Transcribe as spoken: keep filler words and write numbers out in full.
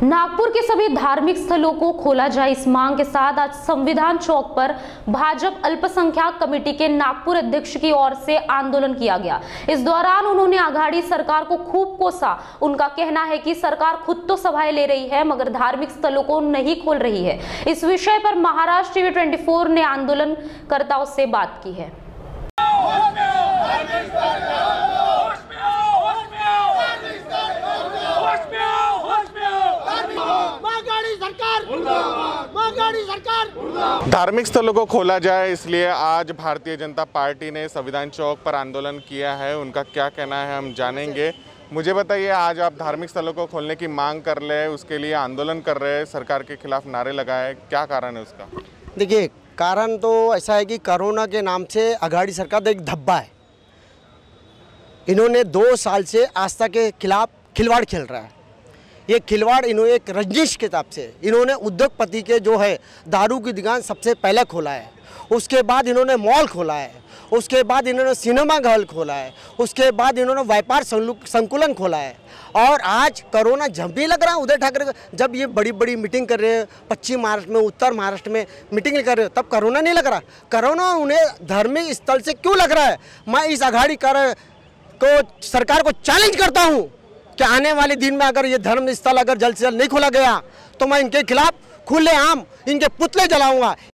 नागपुर के सभी धार्मिक स्थलों को खोला जाए, इस मांग के साथ आज संविधान चौक पर भाजपा अल्पसंख्यक कमेटी के नागपुर अध्यक्ष की ओर से आंदोलन किया गया। इस दौरान उन्होंने आघाड़ी सरकार को खूब कोसा। उनका कहना है कि सरकार खुद तो सभाएं ले रही है मगर धार्मिक स्थलों को नहीं खोल रही है। इस विषय पर महाराष्ट्र टीवी चौबीस ने आंदोलनकर्ताओं से बात की है। धार्मिक स्थलों को खोला जाए, इसलिए आज भारतीय जनता पार्टी ने संविधान चौक पर आंदोलन किया है। उनका क्या कहना है हम जानेंगे। मुझे बताइए, आज आप धार्मिक स्थलों को खोलने की मांग कर रहे, उसके लिए आंदोलन कर रहे हैं, सरकार के खिलाफ नारे लगाए, क्या कारण है उसका? देखिए, कारण तो ऐसा है कि कोरोना के नाम से आघाड़ी सरकार एक धब्बा है। इन्होंने दो साल से आस्था के खिलाफ खिलवाड़ खेल रहा है। ये खिलवाड़ इन्होंने एक रंजिश के हिसाब से इन्होंने उद्योगपति के जो है दारू की दुकान सबसे पहले खोला है, उसके बाद इन्होंने मॉल खोला है, उसके बाद इन्होंने सिनेमा घर खोला है, उसके बाद इन्होंने व्यापार संकुलन खोला है। और आज कोरोना जब भी लग रहा है, उद्धव ठाकरे जब ये बड़ी बड़ी मीटिंग कर रहे हैं पश्चिम महाराष्ट्र में, उत्तर महाराष्ट्र में मीटिंग कर रहे हो, तब कोरोना नहीं लग रहा। कोरोना उन्हें धार्मिक स्थल से क्यों लग रहा है? मैं इस आघाड़ी कर को सरकार को चैलेंज करता हूँ कि आने वाले दिन में अगर ये धर्म स्थल अगर जल्द से जल्द नहीं खोला गया तो मैं इनके खिलाफ खुलेआम इनके पुतले जलाऊंगा।